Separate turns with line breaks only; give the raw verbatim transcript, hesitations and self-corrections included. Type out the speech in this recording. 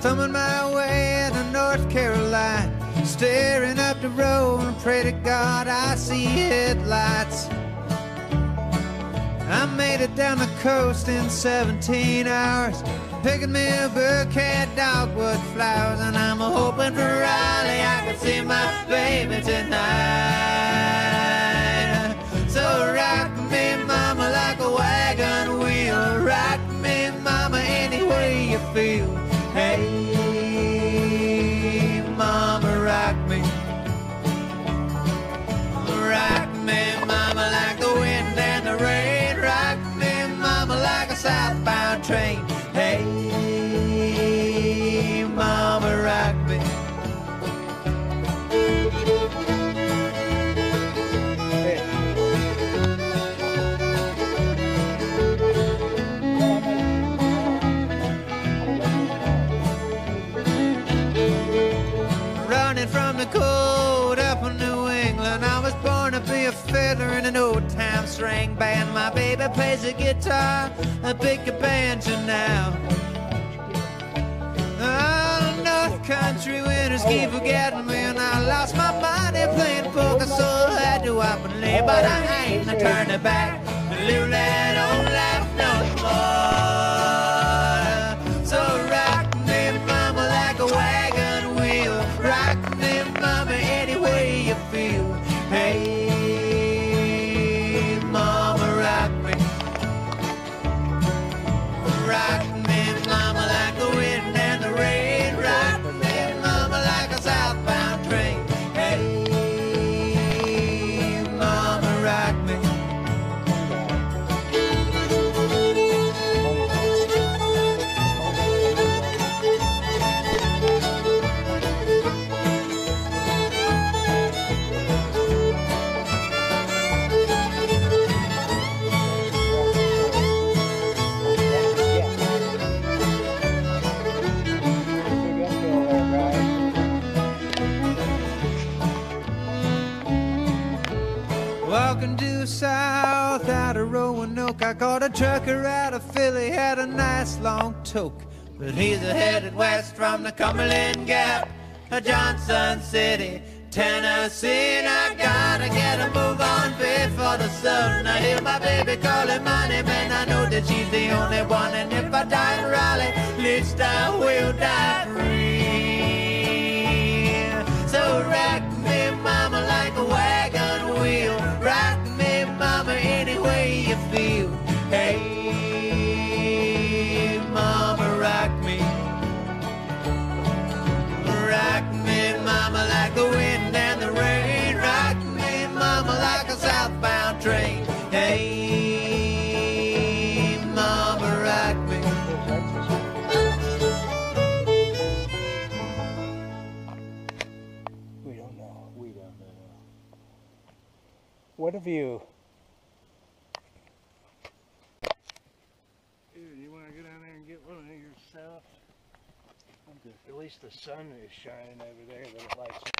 thumbing my way to North Carolina, staring up the road and pray to God I see headlights. I made it down the coast in seventeen hours, picking me a bouquet of dogwood flowers, and I'm hoping for Raleigh I can see my baby tonight. So rock me, mama, like a wagon wheel. Rock me, mama, any way you feel. Hey, mama, rock me. Rock me, mama, like the wind and the rain. Rock me, mama, like a southbound train. Hey, mama, rock me. Running from the cold up in New England, I was born to be a fiddler in an old-time string band. My baby plays the guitar, I pick a banjo now. Oh, North Country winters keep forgetting me, and I lost my money playing poker, so I had to up and leave. But I ain't no turning back to live that old life no more. So rock me, mama, like a wagon wheel. Rock me, mama, any way you feel. Hey, mama, rock me. Rock me, mama, like the wind and the rain. Rock me, mama, like a southbound train. Hey, mama, rock me. Walking due south out of Roanoke, I caught a trucker out of Philly, had a nice long toke. But he's headed west from the Cumberland Gap to Johnson City, Tennessee. And I gotta get a move on before the sun. I hear my baby calling my name, and I know that she's the only one. And if I die in Raleigh, at least I will die free. So rock me, mama, like a wagon wheel. Rock me, mama, any way you feel. Hey, mama, rock me. Rock me, mama, like the wind and the rain. Rock me, mama, like a southbound train. Hey, mama, rock me.
We don't know. We don't know. What have you? Dude, you want to go down there and get one of yourself? I'm good. At least the sun is shining over there that it lights